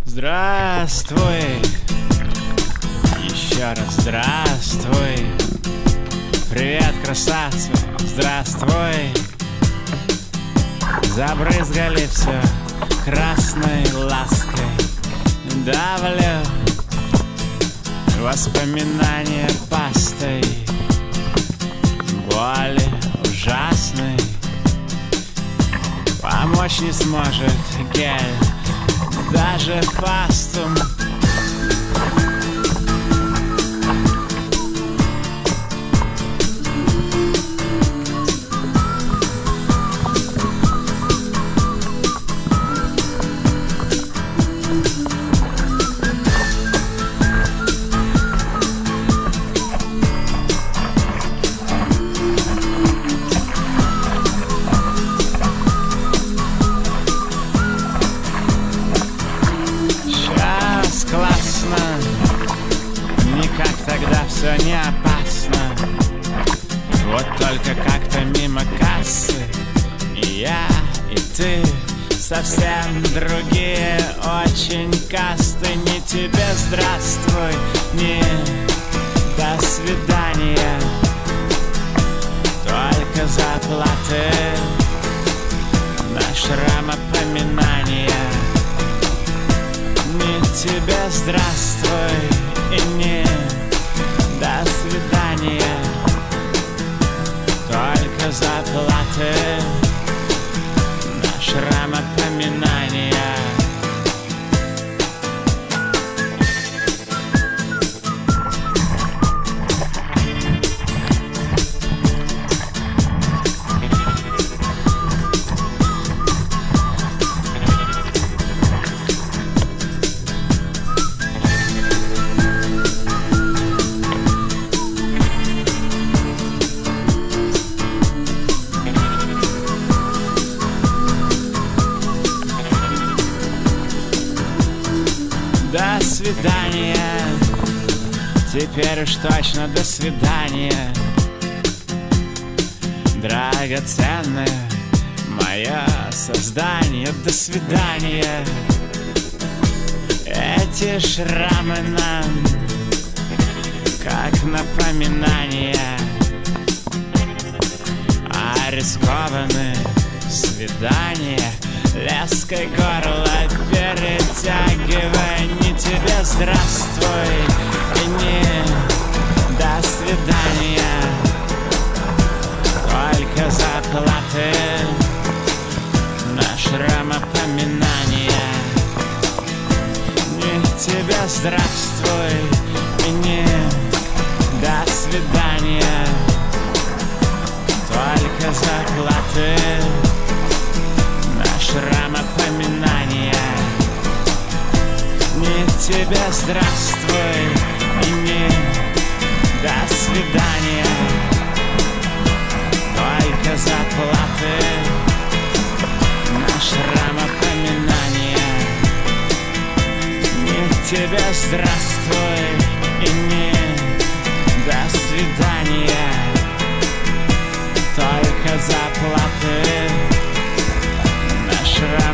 Здравствуй, еще раз здравствуй. Привет, красавцы, здравствуй. Забрызгали все красной лаской. Давлю воспоминания пастой, боли ужасной. Помочь не сможет гель, даже пастум. Тогда все не опасно. Вот только как-то мимо кассы и я, и ты совсем другие очень касты. Не тебе здравствуй, не до свидания, только заплаты на шрамопоминания. Не тебе здравствуй и не до свидания, только заплаты на шрамопоминания. До свидания, теперь уж точно до свидания. Драгоценное мое создание, до свидания. Эти шрамы нам как напоминание о рискованных свиданиях. Леской горло перетягивай. Не тебе здравствуй и не до свидания, только заплаты на шрамопоминания. Не тебе здравствуй и не до свидания, только заплаты шрамопоминания. Не тебе здравствуй и не до свидания, только заплаты на шрамопоминания. Не тебе здравствуй и не до свидания, только заплаты на шрамопоминания.